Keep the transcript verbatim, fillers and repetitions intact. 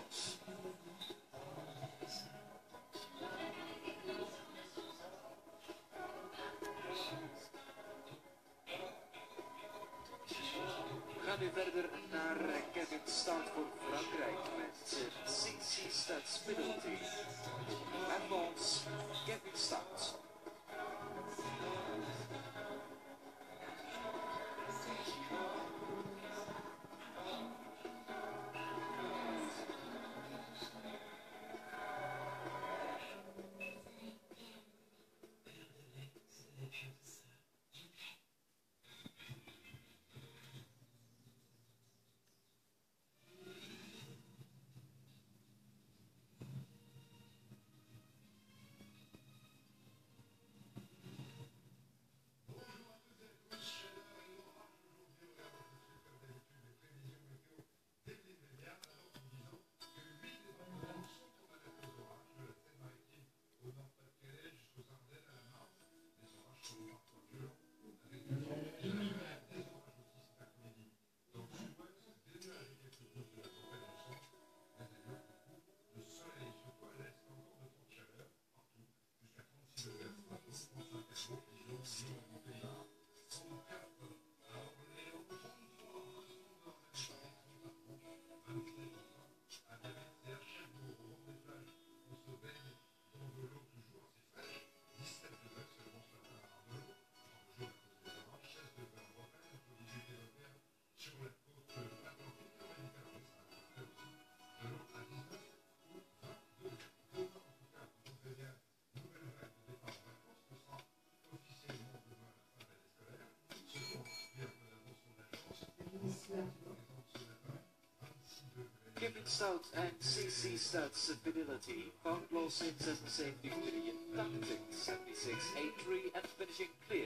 Stouts. We gaan nu verder naar Kevin Stout voor Frankrijk met C C Stouts Fidelity. Advance Kevin Stout. Kevin Stout and C C Stout's Fidelity found loss in seven seventy-three, tactics seventy-six eighty-three and finishing clear.